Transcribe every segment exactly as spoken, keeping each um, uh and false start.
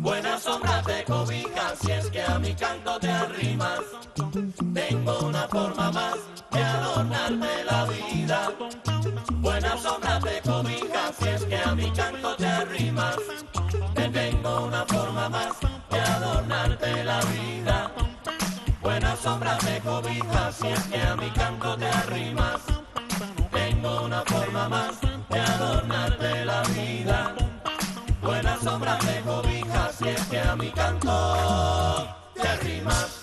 Buena sombra te cobija si es que a mi canto te arrimas. Tengo una forma más de adornarte la vida. Buena sombra te cobija si es que a mi canto te arrimas. Te tengo una forma más de adornarte la vida. Buena sombra te cobija si es que a mi canto te arrimas. Tengo una forma más de adornarte la vida. Buena sombra te cobija si es que a mi canto te arrimas.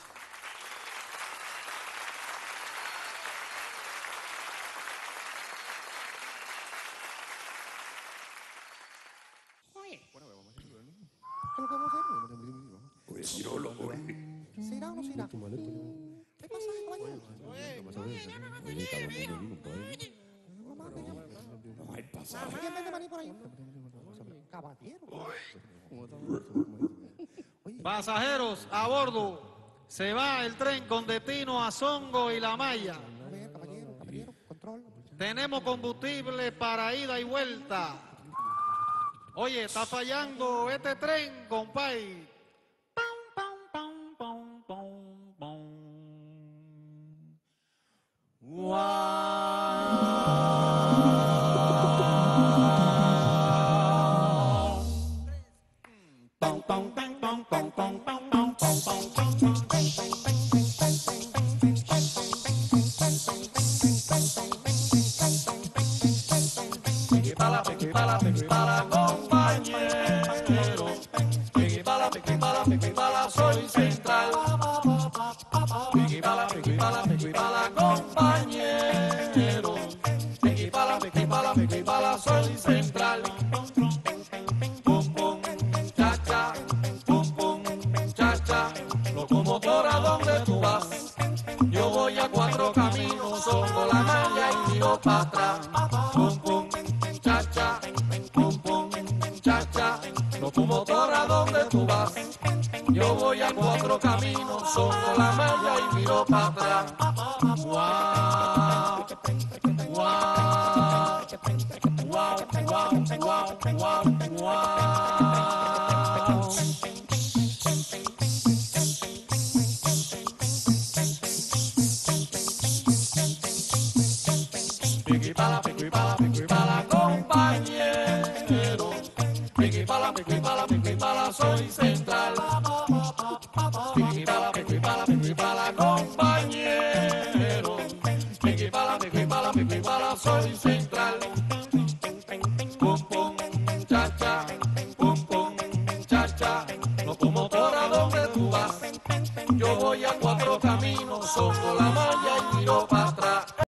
Pues yo lo voy. ¿Será o no será? ¿Qué pasa, caballero? No hay pasaje. ¿Quién vende maní por ahí? Caballero. Pasajeros a bordo, se va el tren con destino a Songo y La Maya. A ver, caballero, caballero, control. Tenemos combustible para ida y vuelta. Oye, está fallando este tren, compay. Soy central. Piqui pala, piqui pala, piqui pala, compañero. Piqui pala, piqui pala, piqui pala, soy central. Pum pum, cha cha, pum pum, cha cha. Locomotora, ¿dónde tú vas? Yo voy a cuatro caminos, Songo, La Maya y miro para atrás. Pum pum, cha cha, pum pum, cha cha. Locomotora, ¿dónde tú vas? Yo voy a cuatro caminos, Songo, La Maya y miro para atrás. Guau, guau, guau, guau, guau, guau, guau. Piqui pala, piqui pala, piqui pala, compañero. Piqui pala, piqui pala, piqui pala, soy central. Piqui pala, piqui pala, piqui pala, compañero. Piqui pala, piqui pala, piqui pala, soy central. Pum pum, cha cha, pum pum, cha cha. Locomotora, ¿dónde tú vas? Yo voy a cuatro caminos, Songo, La Maya